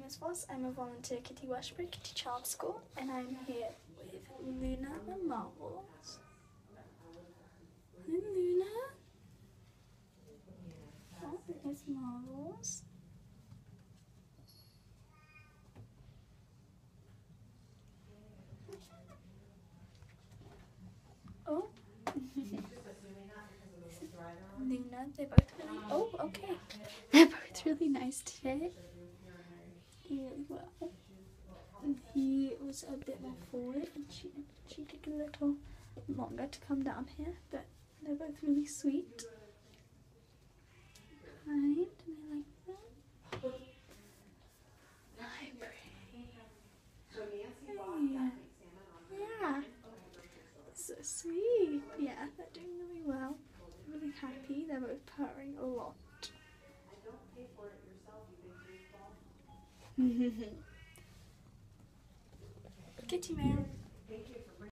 is Voss. I'm a volunteer kitty worshiper at Kitty Charm School, and I'm here with Luna and Marbles. Hi, Luna. Oh, there's Marbles. Oh. Luna, they're both really, oh, okay. They're both really nice today. Really well. And he was a bit more forward, and she took a little longer to come down here, but they're both really sweet. Kind, and I like them. Hi, pretty. Yeah. Yeah. So sweet. Yeah, they're doing really well. They're really happy. They're both purring a lot. Kitty mail.